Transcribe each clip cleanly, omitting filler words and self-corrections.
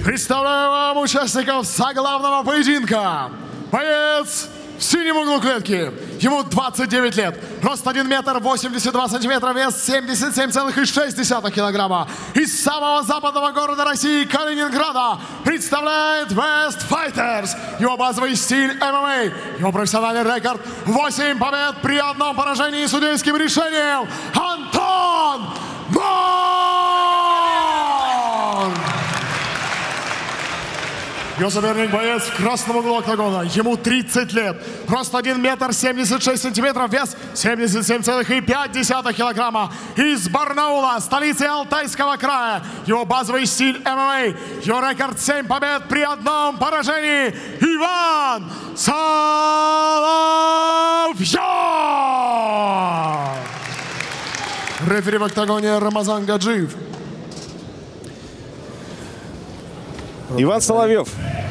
Представляю вам участников заглавного поединка. Боец в синем углу клетки. Ему 29 лет. Рост 1 метр 82 сантиметра. Вес 77,6 килограмма. Из самого западного города России, Калининграда, представляет West Fighters. Его базовый стиль ММА. Его профессиональный рекорд 8 побед при 1 поражении судейским решением. Антон Мон! Его соперник боец в красном углу октагона. Ему 30 лет. Рост 1 метр 76 сантиметров. Вес 77,5 килограмма. Из Барнаула, столицы Алтайского края. Его базовый стиль ММА. Его рекорд 7 побед при 1 поражении. Иван Соловьев! Рефери в октагоне Рамазан Гаджиев. Иван Соловьев.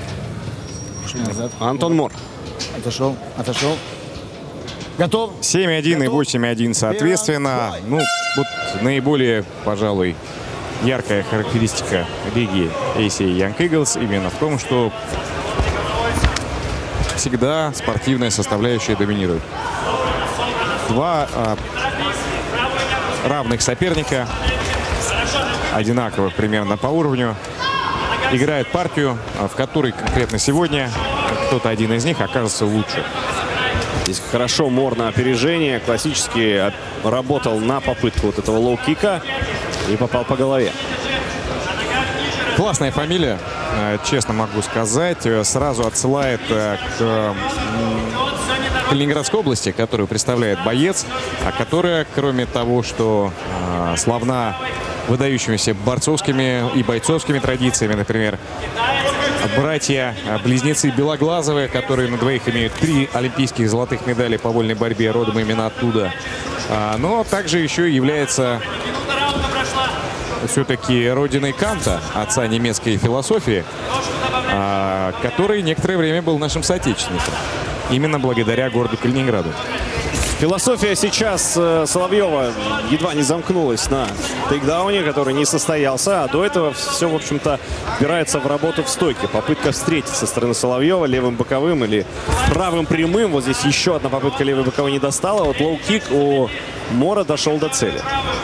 Антон Мор. Отошел. Готов. 7-1 и 8-1 соответственно. Ну, вот наиболее, пожалуй, яркая характеристика лиги AC Young Eagles именно в том, что всегда спортивная составляющая доминирует. Два равных соперника, одинаковых примерно по уровню, играют партию, в которой конкретно сегодня кто-то один из них окажется лучше. Здесь хорошо Мор на опережение. Классически работал на попытку вот этого лоу-кика и попал по голове. Классная фамилия, честно могу сказать. Сразу отсылает к Калининградской области, которую представляет боец, а которая, кроме того, что славна выдающимися борцовскими и бойцовскими традициями, например, братья-близнецы Белоглазовые, которые на двоих имеют 3 олимпийских золотых медали по вольной борьбе, родом именно оттуда. Но также еще является все-таки родиной Канта, отца немецкой философии, который некоторое время был нашим соотечественником, именно благодаря городу Калининграду. Философия сейчас Соловьева едва не замкнулась на тейкдауне, который не состоялся. А до этого все, в общем-то, упирается в работу в стойке. Попытка встретить со стороны Соловьева левым боковым или правым прямым. Вот здесь еще одна попытка левой боковой не достала. Вот лоу-кик у Мора дошел до цели.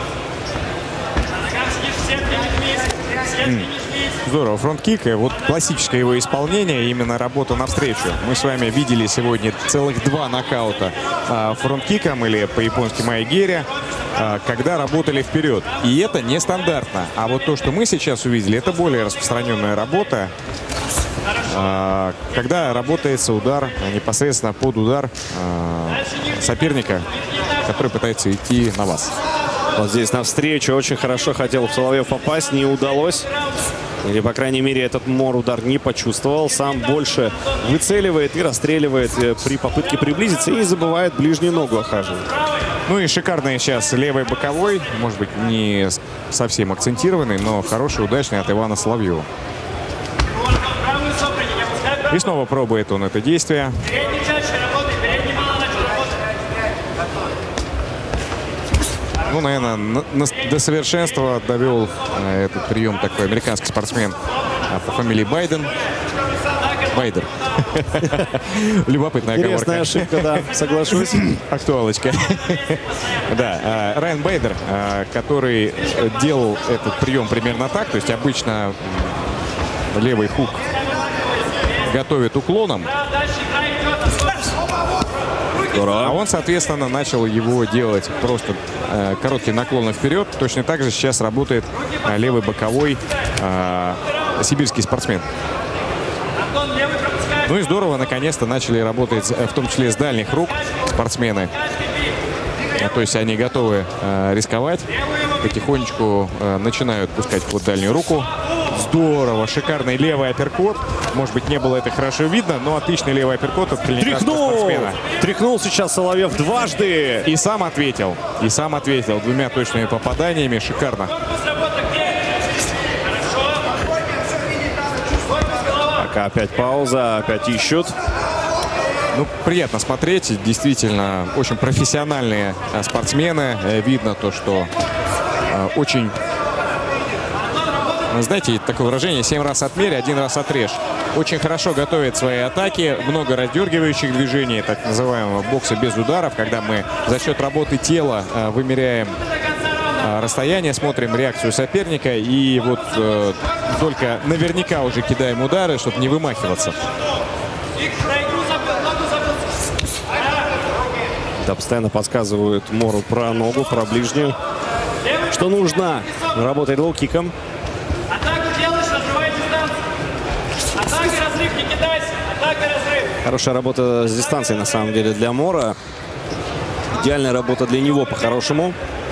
Здорово, фронт-кик. Вот классическое его исполнение, именно работа навстречу. Мы с вами видели сегодня целых 2 нокаута фронт-киком или по-японски майгере, когда работали вперед. И это нестандартно. А вот то, что мы сейчас увидели, это более распространенная работа, когда работается удар непосредственно под удар соперника, который пытается идти на вас. Вот здесь навстречу очень хорошо хотел Соловьев попасть, не удалось. Или, по крайней мере, этот Мор удар не почувствовал. Сам больше выцеливает и расстреливает при попытке приблизиться. И не забывает ближнюю ногу охаживать. Ну и шикарный сейчас левый боковой. Может быть, не совсем акцентированный, но хороший, удачный от Ивана Соловьева. И снова пробует он это действие. Ну, наверное, до совершенства довел этот прием такой американский спортсмен по фамилии Байден. Байдер. Любопытная оговорка. Интересная ошибка, да, соглашусь. Актуалочка. Да, Райан Байдер, который делал этот прием примерно так. То есть обычно левый хук готовит уклоном. А он, соответственно, начал его делать просто короткий наклон вперед. Точно так же сейчас работает левый боковой сибирский спортсмен. Ну и здорово, наконец-то начали работать, в том числе с дальних рук, спортсмены. То есть они готовы рисковать. Потихонечку начинают пускать под дальнюю руку. Здорово, шикарный левый апперкот. Может быть, не было это хорошо видно, но отличный левый апперкот от калининградского спортсмена. Тряхнул сейчас Соловьев дважды. И сам ответил. И сам ответил 2 точными попаданиями. Шикарно. Пока опять пауза, опять ищут. Ну, приятно смотреть. Действительно, очень профессиональные спортсмены. Видно то, что очень знаете, такое выражение: 7 раз отмерь, 1 раз отрежь. Очень хорошо готовит свои атаки, много раздергивающих движений, так называемого бокса без ударов, когда мы за счет работы тела вымеряем расстояние, смотрим реакцию соперника и вот только наверняка уже кидаем удары, чтобы не вымахиваться. Да, постоянно подсказывают Мору про ногу, про ближнюю, что нужно. Работает лоу-киком. Хорошая работа с дистанцией, на самом деле, для Мора. Идеальная работа для него, по-хорошему.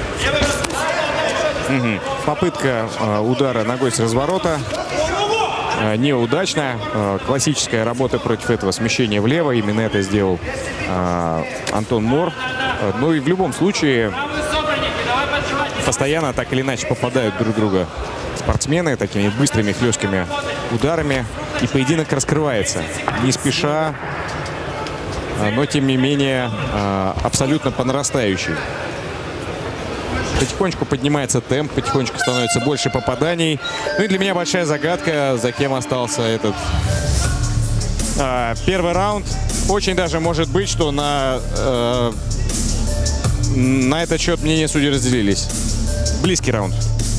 Попытка удара ногой с разворота. Неудачная. Классическая работа против этого смещения влево. Именно это сделал Антон Мор. Ну и в любом случае постоянно так или иначе попадают друг в друга спортсмены такими быстрыми хлесткими ударами. И поединок раскрывается. Не спеша, но тем не менее абсолютно по нарастающей. Потихонечку поднимается темп, потихонечку становится больше попаданий. Ну и для меня большая загадка, за кем остался этот первый раунд. Очень даже может быть, что на этот счет мнения судей разделились. Близкий раунд.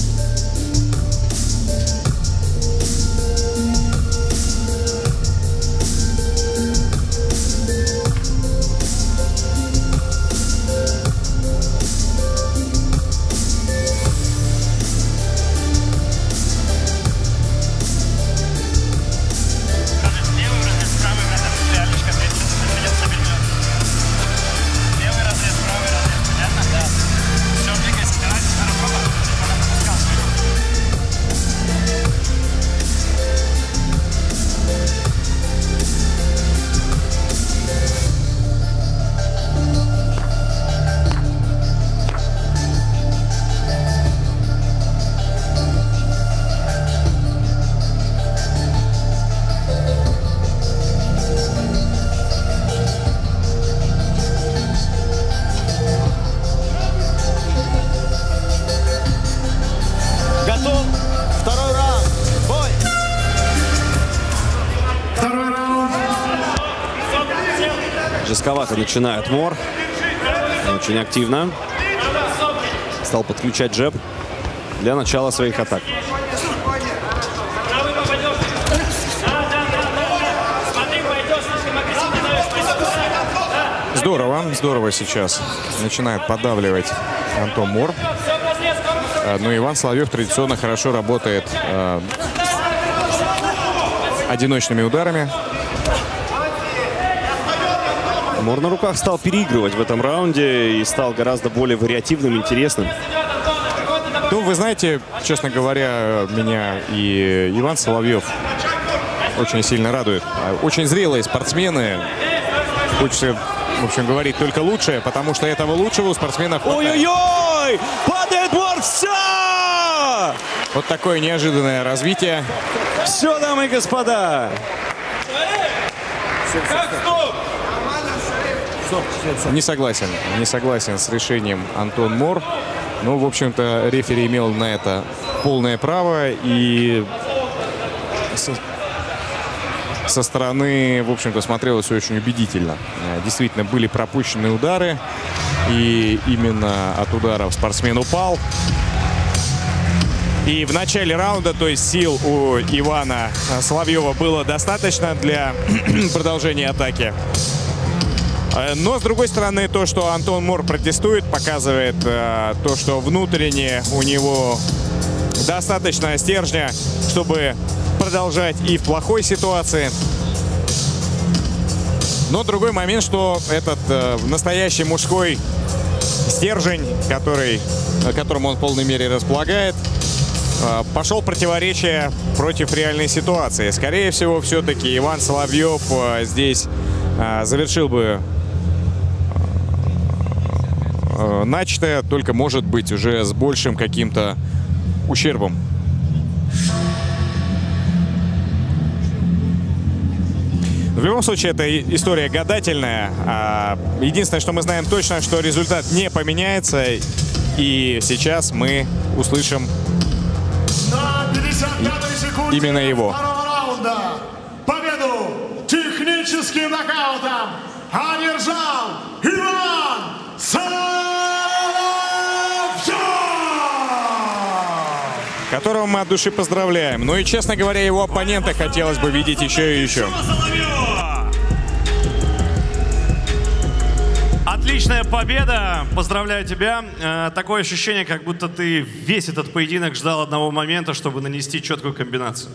Жестковато начинает Мор. Очень активно. Стал подключать джеб для начала своих атак. Здорово, здорово сейчас начинает поддавливать Антон Мор. Но Иван Соловьев традиционно хорошо работает одиночными ударами. Мор на руках стал переигрывать в этом раунде и стал гораздо более вариативным, интересным. Ну, вы знаете, честно говоря, меня и Иван Соловьев очень сильно радует. Очень зрелые спортсмены. Хочется, в общем, говорить только лучшее, потому что этого лучшего у спортсменов хватает. Ой-ой-ой! Падает Мор! Все! Вот такое неожиданное развитие. Все, дамы и господа! Не согласен с решением Антон Мор. Ну, в общем-то, рефери имел на это полное право. И со стороны, в общем-то, смотрелось очень убедительно. Действительно, были пропущены удары. И именно от ударов спортсмен упал. И в начале раунда, то есть сил у Ивана Соловьева было достаточно для продолжения атаки. Но, с другой стороны, то, что Антон Мор протестует, показывает то, что внутренне у него достаточно стержня, чтобы продолжать и в плохой ситуации. Но другой момент, что этот настоящий мужской стержень, которым он в полной мере располагает, пошел противоречие против реальной ситуации. Скорее всего, все-таки Иван Соловьев здесь завершил бы начатое, только, может быть, уже с большим каким-то ущербом. В любом случае, это история гадательная. Единственное, что мы знаем точно, что результат не поменяется. И сейчас мы услышим... На 50 именно его. Второго раунда победу техническим нокаутом одержал Иван Соловьев! Которого мы от души поздравляем. Ну и, честно говоря, его оппонента хотелось бы видеть еще и еще. Отличная победа. Поздравляю тебя. Такое ощущение, как будто ты весь этот поединок ждал одного момента, чтобы нанести четкую комбинацию.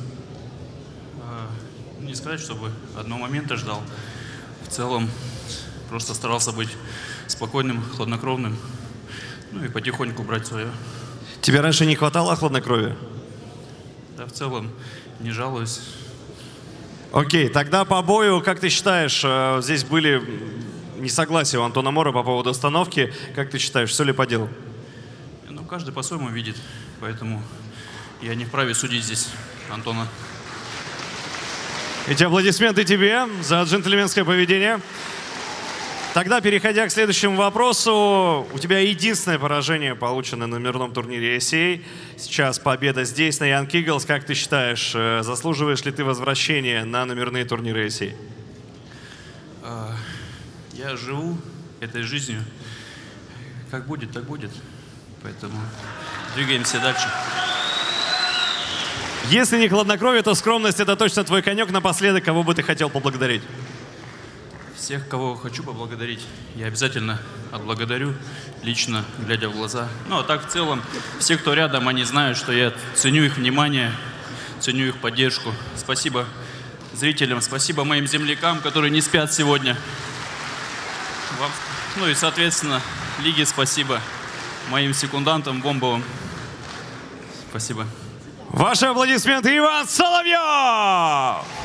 Не сказать, чтобы одного момента ждал. В целом, просто старался быть спокойным, хладнокровным. Ну и потихоньку брать свое. Тебе раньше не хватало хладнокровия? Да, в целом, не жалуюсь. Окей, тогда по бою, как ты считаешь, здесь были несогласия у Антона Мора по поводу остановки. Как ты считаешь, все ли по делу? Ну, каждый по-своему видит, поэтому я не вправе судить здесь Антона. Эти аплодисменты тебе за джентльменское поведение. Тогда, переходя к следующему вопросу, у тебя единственное поражение получено на номерном турнире ACA. Сейчас победа здесь, на Young Eagles. Как ты считаешь, заслуживаешь ли ты возвращения на номерные турниры ACA? Я живу этой жизнью. Как будет, так будет. Поэтому двигаемся дальше. Если не хладнокровие, то скромность — это точно твой конек. Напоследок, кого бы ты хотел поблагодарить? Всех, кого хочу поблагодарить, я обязательно отблагодарю, лично, глядя в глаза. Ну, а так, в целом, все, кто рядом, они знают, что я ценю их внимание, ценю их поддержку. Спасибо зрителям, спасибо моим землякам, которые не спят сегодня. Вам, ну и, соответственно, лиге спасибо, моим секундантам бомбовым. Спасибо. Ваши аплодисменты, Иван Соловьев!